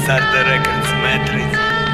Sarda Records, Matrix.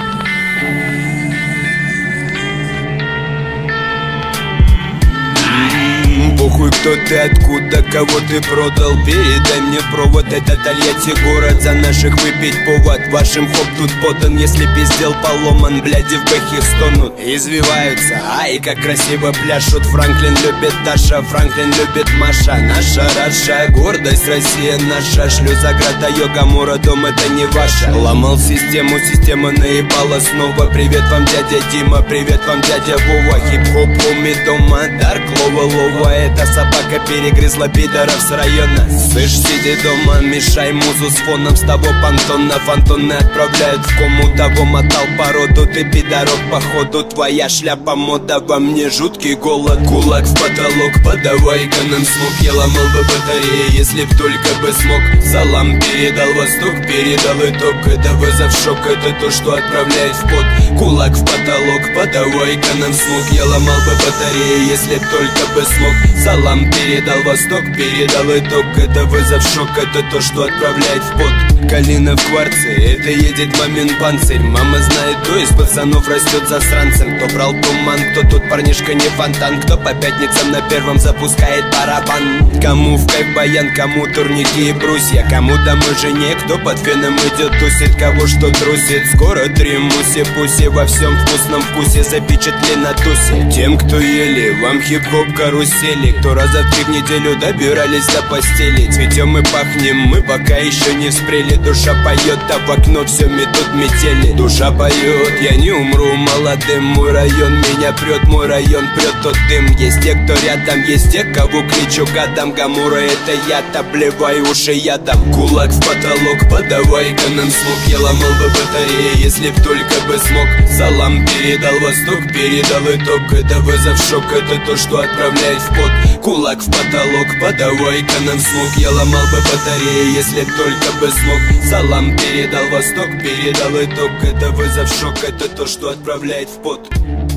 Похуй, кто ты, откуда, кого ты продал. Передай мне провод, это Тольятти город. За наших выпить повод, вашим хоп тут подан. Если пиздел поломан, бляди в бэхе стонут. Извиваются, ай, как красиво пляшут. Франклин любит Даша, Франклин любит Маша. Наша Раша, гордость Россия наша. Шлю за града йога, мура, дом это не ваша. Ломал систему, система наебала снова. Привет вам, дядя Дима, привет вам, дядя Вова. Хип-хоп, хоми дома, Дарк, лова. Эта собака перегрызла пидоров с района. Слышь, сиди дома, мешай музу с фоном. С того понтона фантоны отправляют в кому. Того мотал породу, ты пидорок походу. Твоя шляпа мода, во мне жуткий голод. Кулак в потолок, подавай-ка нам смог. Я ломал бы батареи, если б только бы смог. Салам передал восток, передал итог. Это вызов, шок, это то, что отправляет в пот. Кулак в потолок, подавай-ка нам смог. Я ломал бы батареи, если б только бы смог. Салам передал восток, передал итог. Это вызов, шок, это то, что отправляет в пот. Калина в кварце, это едет момент панцирь. Мама знает, кто из пацанов растет засранцем. Кто брал туман, кто тут парнишка не фонтан. Кто по пятницам на первом запускает барабан. Кому в кайф баян, кому турники и брусья. Кому домой жене, кто под феном идет тусит. Кого что трусит, скоро 3 муси-пуси. Во всем вкусном вкусе запечатли на тусе. Тем, кто ели, вам хип-хоп карусели. Кто раза в 3 в неделю добирались до постели. Цветем и пахнем, мы пока еще не вспрели. Душа поет, а в окно все метут метели. Душа поет, я не умру молодым. Мой район меня прет, мой район прет тот дым. Есть те, кто рядом, есть те, кого кличу гадом. Гамура это я, обливай уши ядом. Кулак в потолок, подавай-ка нам смог. Я ломал бы батареи, если б только бы смог. Салам передал восток, передал итог. Это вызов, шок, это то, что отправляет в пот. Кулак в потолок, подавай-ка нам смог. Я ломал бы батареи, если б только бы смог. Салам передал восток, передал итог. Это вызов, шок, это то, что отправляет в пот.